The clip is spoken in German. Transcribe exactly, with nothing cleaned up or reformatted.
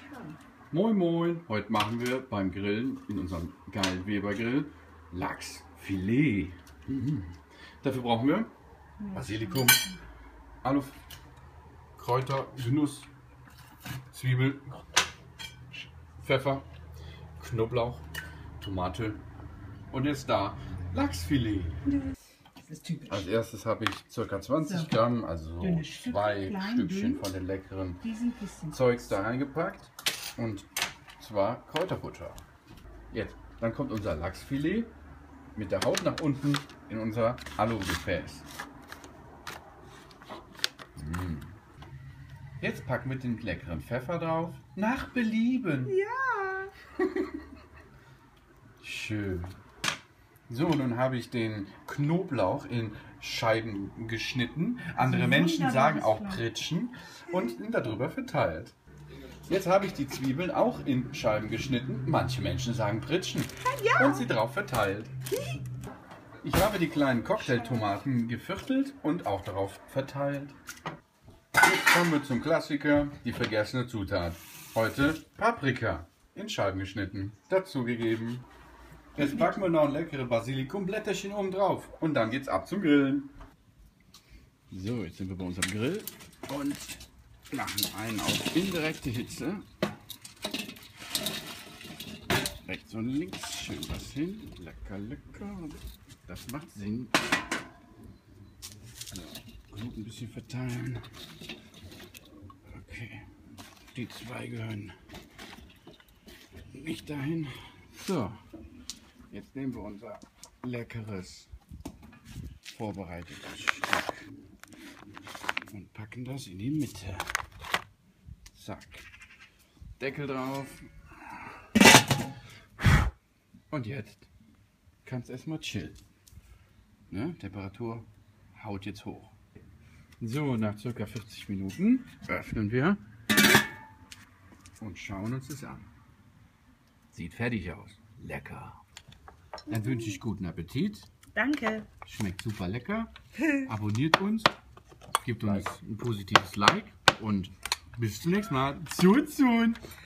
Moin Moin! Heute machen wir beim Grillen in unserem geilen Weber-Grill Lachsfilet. Mhm. Dafür brauchen wir Basilikum, Alu, Kräuter, Genuss, Zwiebel, Pfeffer, Knoblauch, Tomate und jetzt da Lachsfilet. Das ist typisch. Als erstes habe ich ca. zwanzig Gramm, also so zwei Stückchen von den leckeren Zeugs da reingepackt. Und zwar Kräuterbutter. Jetzt, dann kommt unser Lachsfilet mit der Haut nach unten in unser Alugefäß. Mm. Jetzt packen wir den leckeren Pfeffer drauf. Nach Belieben. Ja. Schön. So, nun habe ich den Knoblauch in Scheiben geschnitten. Andere Menschen sagen auch Pritschen und ihn darüber verteilt. Jetzt habe ich die Zwiebeln auch in Scheiben geschnitten. Manche Menschen sagen Pritschen. Ja. Und sie drauf verteilt. Ich habe die kleinen Cocktailtomaten geviertelt und auch darauf verteilt. Jetzt kommen wir zum Klassiker, die vergessene Zutat. Heute Paprika in Scheiben geschnitten, dazugegeben. Jetzt packen wir noch ein leckere Basilikumblätterchen oben drauf und dann geht's ab zum Grillen. So, jetzt sind wir bei unserem Grill und machen einen auf indirekte Hitze. Rechts und links schön was hin. Lecker, lecker. Das macht Sinn. So, gut ein bisschen verteilen. Okay. Die zwei gehören nicht dahin. So. Jetzt nehmen wir unser leckeres vorbereitetes Stück und packen das in die Mitte. Zack. Deckel drauf. Und jetzt kannst du erstmal chillen. Ne? Temperatur haut jetzt hoch. So, nach ca. vierzig Minuten öffnen wir und schauen uns das an. Sieht fertig aus. Lecker. Dann wünsche ich guten Appetit. Danke. Schmeckt super lecker. Abonniert uns. Gebt uns ein positives Like. Und bis zum nächsten Mal. Tschüss.